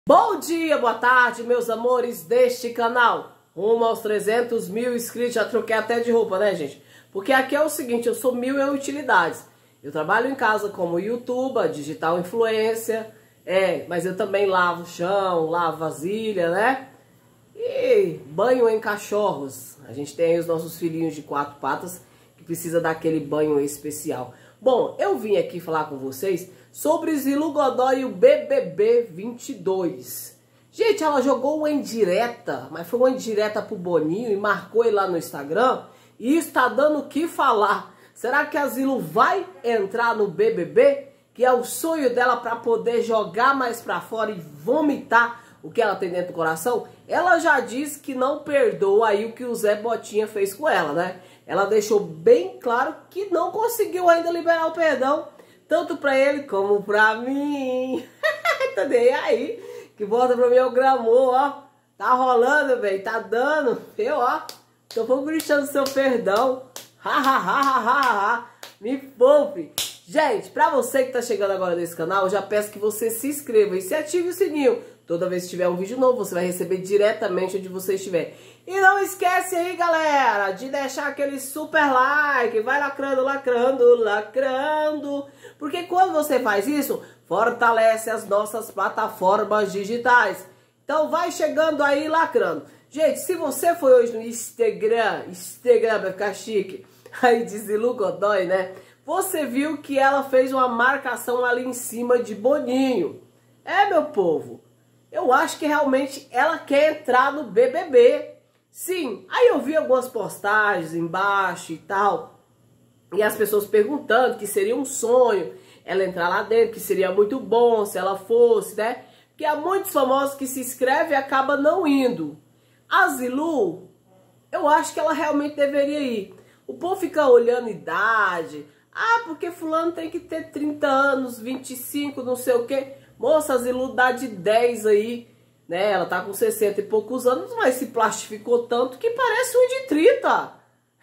Bom dia, boa tarde, meus amores deste canal. Rumo aos 300 mil inscritos, já troquei até de roupa, né, gente? Porque aqui é o seguinte, eu sou mil e utilidades. Eu trabalho em casa como youtuber, digital influencer, mas eu também lavo chão, lavo vasilha, né? E banho em cachorros. A gente tem aí os nossos filhinhos de 4 patas que precisa daquele banho especial. Bom, eu vim aqui falar com vocês sobre Zilu Godoy e o BBB 22. Gente, ela jogou uma indireta, mas foi uma indireta pro Boninho e marcou ele lá no Instagram. E está dando o que falar. Será que a Zilu vai entrar no BBB? Que é o sonho dela para poder jogar mais para fora e vomitar o que ela tem dentro do coração? Ela já disse que não perdoa aí o que o Zé Botinha fez com ela, né? Ela deixou bem claro que não conseguiu ainda liberar o perdão, tanto pra ele como pra mim. Tá nem aí, que volta pra mim é o Gramou, ó. Tá rolando, velho, tá dando. Eu, ó, tô pouco gritando seu perdão. Me poupe. Gente, pra você que tá chegando agora nesse canal, eu já peço que você se inscreva e se ative o sininho. Toda vez que tiver um vídeo novo, você vai receber diretamente onde você estiver. E não esquece aí, galera, de deixar aquele super like. Vai lacrando, lacrando, lacrando. Porque quando você faz isso, fortalece as nossas plataformas digitais. Então vai chegando aí lacrando. Gente, se você foi hoje no Instagram vai ficar chique, aí de Zilu Godoy, né? Você viu que ela fez uma marcação ali em cima de Boninho. Meu povo, eu acho que realmente ela quer entrar no BBB. Sim, aí eu vi algumas postagens embaixo e tal, e as pessoas perguntando que seria um sonho ela entrar lá dentro, que seria muito bom se ela fosse, né? Porque há muitos famosos que se inscrevem e acabam não indo. A Zilu, eu acho que ela realmente deveria ir. O povo fica olhando idade. Ah, porque fulano tem que ter 30 anos, 25, não sei o quê. Moça, a Zilu dá de 10 aí, né? Ela tá com 60 e poucos anos, mas se plastificou tanto que parece um de 30.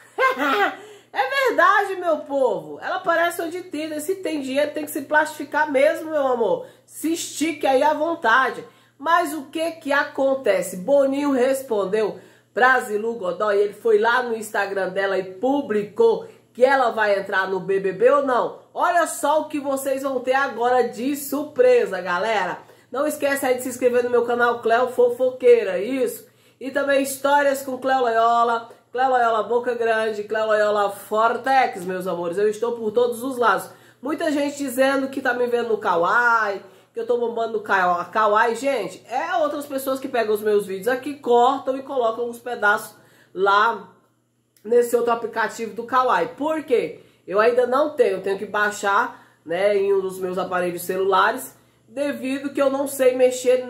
É verdade, meu povo. Ela parece um de 30. E se tem dinheiro, tem que se plastificar mesmo, meu amor. Se estique aí à vontade. Mas o que que acontece? Boninho respondeu pra Zilu Godoy. Ele foi lá no Instagram dela e publicou que ela vai entrar no BBB ou não. Olha só o que vocês vão ter agora de surpresa, galera. Não esquece aí de se inscrever no meu canal Cleo Fofoqueira, isso. E também histórias com Cleo Loyola, Cleo Loyola Boca Grande, Cleo Loyola Fortex, meus amores. Eu estou por todos os lados. Muita gente dizendo que tá me vendo no Kawaii, que eu tô bombando no Kawaii. Gente, outras pessoas que pegam os meus vídeos aqui, cortam e colocam uns pedaços lá nesse outro aplicativo do Kawaii. Por quê? Eu ainda não tenho que baixar, né, em um dos meus aparelhos celulares, devido que eu não sei mexer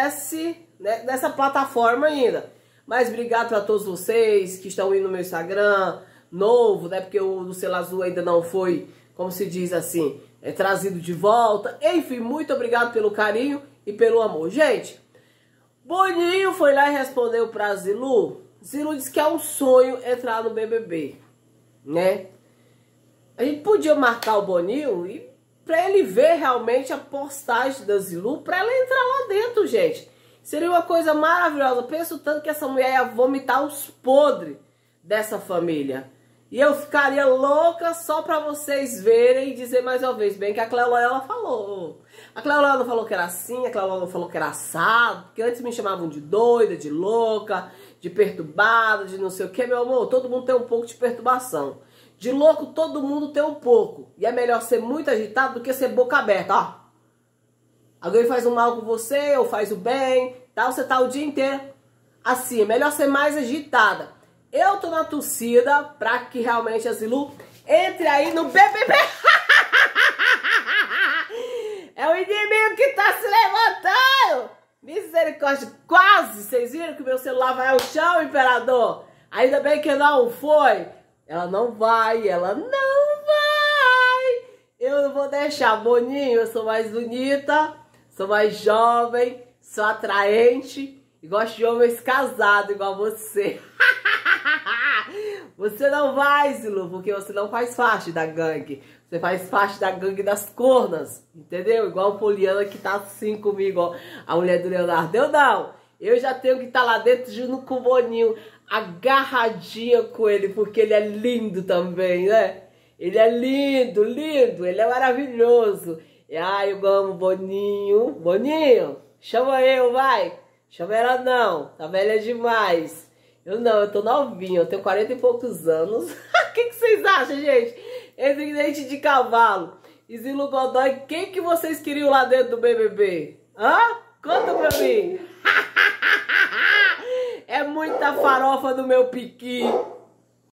nessa plataforma ainda. Mas obrigado para todos vocês que estão indo no meu Instagram novo, né, porque o do Selo Azul ainda não foi, como se diz assim, trazido de volta. Enfim, muito obrigado pelo carinho e pelo amor. Gente, Boninho foi lá e respondeu pra Zilu. Zilu disse que é um sonho entrar no BBB, né? A gente podia marcar o Boninho e pra ele ver realmente a postagem da Zilu, pra ela entrar lá dentro, gente. Seria uma coisa maravilhosa. Penso tanto que essa mulher ia vomitar os podres dessa família. E eu ficaria louca só pra vocês verem e dizer mais uma vez, bem que a Cleo Loyola falou. A Cleo Loyola não falou que era assim, a Cleo Loyola não falou que era assado, porque antes me chamavam de doida, de louca, de perturbada, de não sei o que, meu amor. Todo mundo tem um pouco de perturbação. De louco, todo mundo tem um pouco. E é melhor ser muito agitado do que ser boca aberta, ó. Alguém faz um mal com você, ou faz o bem, tal, você tá o dia inteiro assim. É melhor ser mais agitada. Eu tô na torcida pra que realmente a Zilu entre aí no BBB. É o inimigo que tá se levantando. Misericórdia, quase. Vocês viram que o meu celular vai ao chão, imperador? Ainda bem que não foi. Ela não vai. Eu não vou deixar, Boninho. Eu sou mais bonita, sou mais jovem, sou atraente e gosto de homens casados igual você. Você não vai, Zilu, porque você não faz parte da gangue. Você faz parte da gangue das cornas, entendeu? Igual a Poliana que tá assim comigo, ó. A mulher do Leonardo. Eu não. Eu já tenho que estar lá dentro junto com o Boninho, agarradinha com ele, porque ele é lindo também, né? Ele é lindo, lindo. Ele é maravilhoso. Ai, eu amo o Boninho. Boninho, chama eu, vai. Chama ela não. Tá velha demais. Eu não, eu tô novinha. Eu tenho 40 e poucos anos. O que vocês acham, gente? Entre dente de cavalo e Zilo Godoy, quem que vocês queriam lá dentro do BBB? Hã? Conta pra mim. É muita farofa do meu piqui.